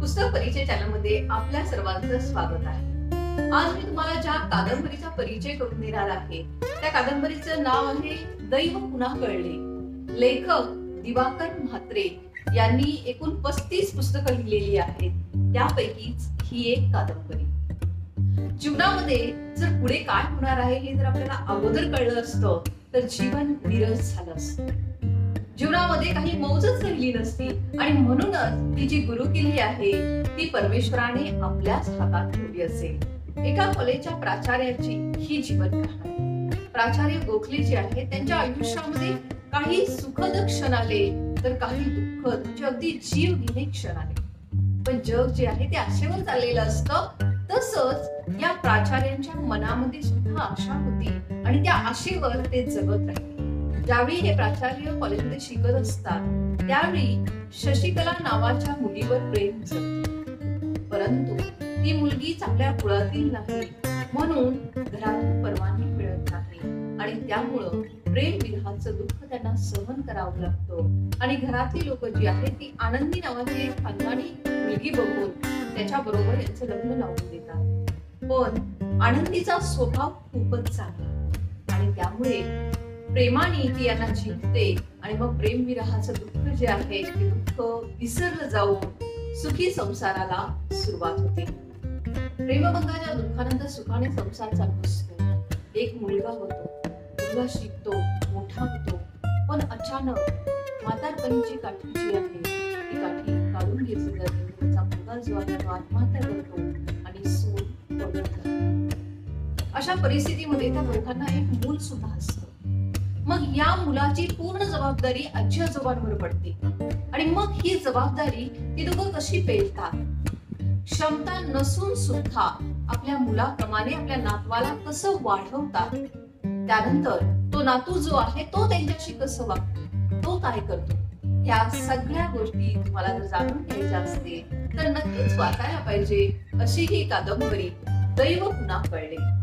पुस्तक परिचय चॅनलमध्ये आपल्या सर्वांचं स्वागत आहे। आज मी तुम्हाला ज्या कादंबरीचा परिचय करून देणार आहे त्या कादंबरीचं नाव आहे दैव पुन्हा कळले। लेखक दिवाकर म्हात्रे यांनी एकूण 35 पुस्तकं लिहिलेली आहेत, त्यापैकीच ही एक कादंबरी। जीवनामध्ये जर पुढे काय होणार आहे हे जर आपल्याला अगोदर कळलं असतं तर जीवन विरस झालं असतं। जीवनामध्ये काही मौजच राहिली नसती आणि म्हणूनच ती जी गुरुकिल्ली आहे ती परमेश्वराने आपल्याच हातात ठेवली असेल। एका कॉलेजच्या प्राचार्याची ही जीवन कहाणी। प्राचार्य गोखले जे आहे त्यांच्या आयुष्यामध्ये काही सुखद क्षण आले तर काही दुःखद म्हणजे अगदी जीव घेणे क्षण आले, पण जग जे आहे ते आशेवर चाललेलं असतं। तसंच या प्राचार्यांच्या मनामध्ये सुद्धा आशा होती आणि त्या आशेवर ते जगत राहिले। ज्यावेळी हे प्राचार्य कॉलेजमध्ये शिकत असतात त्यावेळी शशिकला नावाच्या मुलीवर प्रेम जमतं, परंतु ती मुलगी चांगल्या कुळातील नाही म्हणून घरातून परवानगी मिळत नाही आणि त्यामुळं प्रेम विरहाचं दुःख त्यांना सहन करावं लागतं आणि घरातली लोक जी आहेत ती आनंदी नावाची एक खानदानी मुलगी बघून त्याच्या बरोबर यांचं लग्न लावून देतात। पण आनंदीचा स्वभाव खूपच चांगला आणि त्यामुळे प्रेमाने ती यांना जिंकते आणि मग प्रेम विरहाचं दुःख जे आहे ते दुःख विसरलं जाऊन सुखी संसाराला सुरुवात होते। प्रेमभंगाच्या दुःखानंतर सुखाने संसार चालू असतो। एक मुलगा होतो, मुलगा शिकतो, मोठा होतो, पण अचानक म्हातारपणीची काठी जी आहे ती काठी काढून घेतली जाते। त्याचा मुलगा जो आहे तो आत्महत्या करतो आणि सून पळून जाते। अशा परिस्थितीमध्ये त्या दोघांना एक मूल सुद्धा असतं। मग या मुलाची पूर्ण जबाबदारी आजी आजोबांवर पडते आणि मग ही जबाबदारी ती दोघं कशी पेलतात, क्षमता नसून सुद्धा आपल्या मुलाप्रमाणे आपल्या नातवाला कसं वाढवतात, त्यानंतर तो नातू जो आहे तो त्यांच्याशी कसं वागतो, तो काय करतो, ह्या सगळ्या गोष्टी तुम्हाला जर जाणून घ्यायच्या असते तर नक्कीच वाचायला पाहिजे अशी ही कादंबरी दैव पुन्हा कळले।